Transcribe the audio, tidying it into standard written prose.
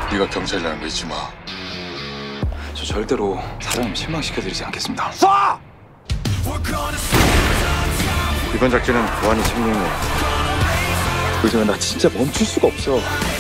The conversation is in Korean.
네가 경찰이라는 거 잊지 마. 저 절대로 사장님 실망시켜드리지 않겠습니다. 쏴! 이번 작전은 보안이 생명이야. 요즘에 나 진짜 멈출 수가 없어.